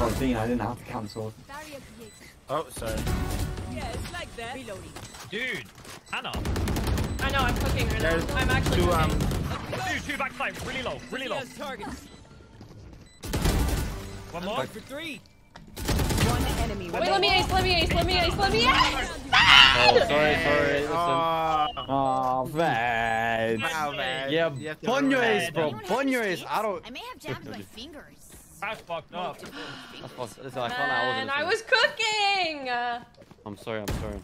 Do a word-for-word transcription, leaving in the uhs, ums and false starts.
Oh, Dean, I didn't have to cancel. Oh, sorry. Yeah, it's like that. Reloading. Dude, Hannah. I know, I'm cooking right now. I'm actually Two, cooking. um, Dude, two backside, really low, really low. Targets. One more. For three. One enemy. Wait, let me ace, let me ace, let me ace, let me ace! Oh, sorry, sorry. Listen. Oh, Oh, man. wow, man. Yeah, You have to pon your remember ace, bro. Pon your ace. I don't. I may have jammed my fingers. That's fucked up. That's fucked. Listen, I can't. I wasn't. And I was cooking! Uh, I'm sorry. I'm sorry.